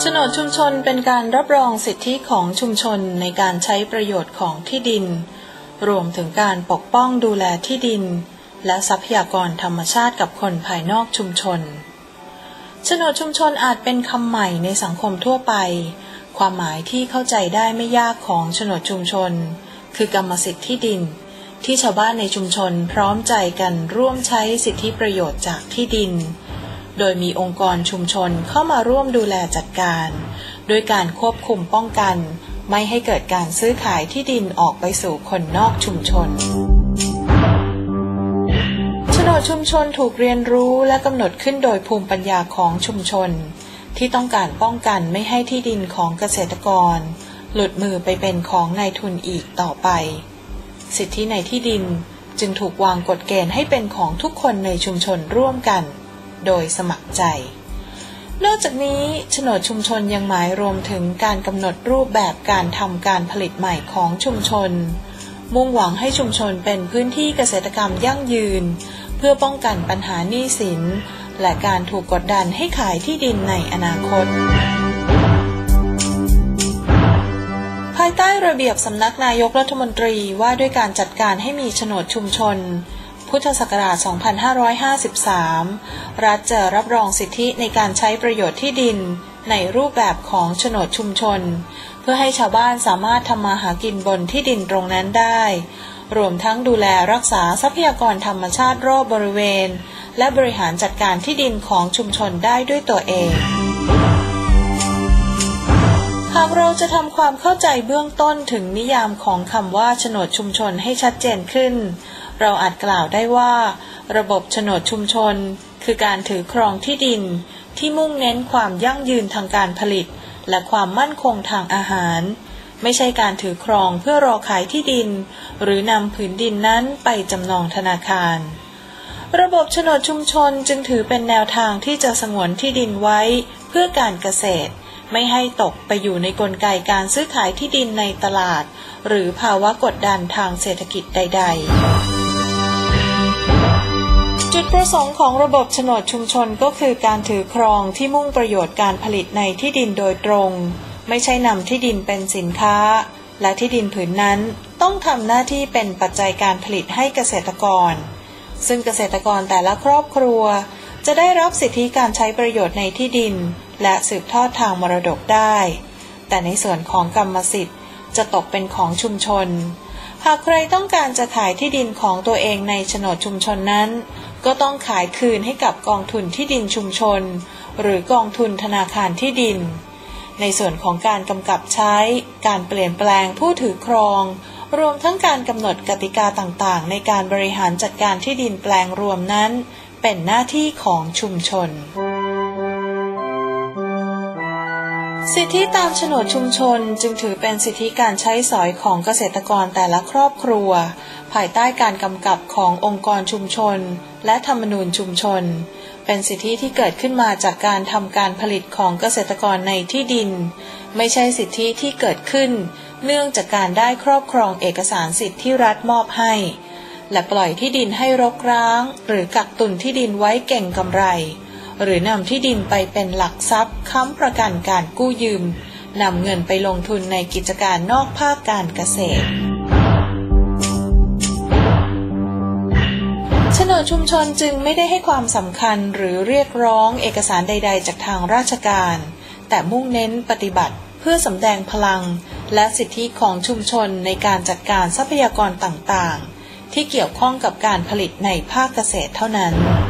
โฉนดชุมชนเป็นการรับรองสิทธิของชุมชนในการใช้ประโยชน์ของที่ดินรวมถึงการปกป้องดูแลที่ดินและทรัพยากรธรรมชาติกับคนภายนอกชุมชนโฉนดชุมชนอาจเป็นคำใหม่ในสังคมทั่วไปความหมายที่เข้าใจได้ไม่ยากของโฉนดชุมชนคือกรรมสิทธิ์ที่ดินที่ชาวบ้านในชุมชนพร้อมใจกันร่วมใช้สิทธิประโยชน์จากที่ดินโดยมีองค์กรชุมชนเข้ามาร่วมดูแลจัดการโดยการควบคุมป้องกันไม่ให้เกิดการซื้อขายที่ดินออกไปสู่คนนอกชุมชนโฉนดชุมชนถูกเรียนรู้และกำหนดขึ้นโดยภูมิปัญญาของชุมชนที่ต้องการป้องกันไม่ให้ที่ดินของเกษตรกรหลุดมือไปเป็นของนายทุนอีกต่อไปสิทธิในที่ดินจึงถูกวางกฎเกณฑ์ให้เป็นของทุกคนในชุมชนร่วมกันโดยสมัครใจนอกจากนี้โฉนดชุมชนยังหมายรวมถึงการกำหนดรูปแบบการทำการผลิตใหม่ของชุมชนมุ่งหวังให้ชุมชนเป็นพื้นที่เกษตรกรรมยั่งยืนเพื่อป้องกันปัญหาหนี้สินและการถูกกดดันให้ขายที่ดินในอนาคตภายใต้ระเบียบสำนักนายกรัฐมนตรีว่าด้วยการจัดการให้มีโฉนดชุมชนพุทธศักราช 2553 รัฐจะรับรองสิทธิในการใช้ประโยชน์ที่ดินในรูปแบบของโฉนดชุมชนเพื่อให้ชาวบ้านสามารถทำมาหากินบนที่ดินตรงนั้นได้รวมทั้งดูแลรักษาทรัพยากรธรรมชาติรอบบริเวณและบริหารจัดการที่ดินของชุมชนได้ด้วยตัวเองหากเราจะทำความเข้าใจเบื้องต้นถึงนิยามของคำว่าโฉนดชุมชนให้ชัดเจนขึ้นเราอาจกล่าวได้ว่าระบบโฉนดชุมชนคือการถือครองที่ดินที่มุ่งเน้นความยั่งยืนทางการผลิตและความมั่นคงทางอาหารไม่ใช่การถือครองเพื่อรอขายที่ดินหรือนำผืนดินนั้นไปจำนองธนาคารระบบโฉนดชุมชนจึงถือเป็นแนวทางที่จะสงวนที่ดินไว้เพื่อการเกษตรไม่ให้ตกไปอยู่ในกลไกการซื้อขายที่ดินในตลาดหรือภาวะกดดันทางเศรษฐกิจใดๆจุดประสงค์ของระบบโฉนดชุมชนก็คือการถือครองที่มุ่งประโยชน์การผลิตในที่ดินโดยตรงไม่ใช่นำที่ดินเป็นสินค้าและที่ดินผืนนั้นต้องทำหน้าที่เป็นปัจจัยการผลิตให้เกษตรกรซึ่งเกษตรกรแต่ละครอบครัวจะได้รับสิทธิการใช้ประโยชน์ในที่ดินและสืบทอดทางมรดกได้แต่ในส่วนของกรรมสิทธิ์จะตกเป็นของชุมชนหากใครต้องการจะขายที่ดินของตัวเองในโฉนดชุมชนนั้นก็ต้องขายคืนให้กับกองทุนที่ดินชุมชนหรือกองทุนธนาคารที่ดินในส่วนของการกำกับใช้การเปลี่ยนแปลงผู้ถือครองรวมทั้งการกำหนดกติกาต่างๆในการบริหารจัดการที่ดินแปลงรวมนั้นเป็นหน้าที่ของชุมชนสิทธิตามโฉนดชุมชนจึงถือเป็นสิทธิการใช้สอยของเกษตรกรแต่ละครอบครัวภายใต้การกำกับขององค์กรชุมชนและธรรมนูญชุมชนเป็นสิทธิที่เกิดขึ้นมาจากการทำการผลิตของเกษตรกรในที่ดินไม่ใช่สิทธิที่เกิดขึ้นเนื่องจากการได้ครอบครองเอกสารสิทธิที่รัฐมอบให้และปล่อยที่ดินให้รกร้างหรือกักตุนที่ดินไว้เก่งกำไรหรือนำที่ดินไปเป็นหลักทรัพย์ค้ำประกันการกู้ยืมนำเงินไปลงทุนในกิจการนอกภาคการเกษตรโฉนดชุมชนจึงไม่ได้ให้ความสำคัญหรือเรียกร้องเอกสารใดๆจากทางราชการแต่มุ่งเน้นปฏิบัติเพื่อสำแดงพลังและสิทธิของชุมชนในการจัดการทรัพยากรต่างๆที่เกี่ยวข้องกับการผลิตในภาคเกษตรเท่านั้น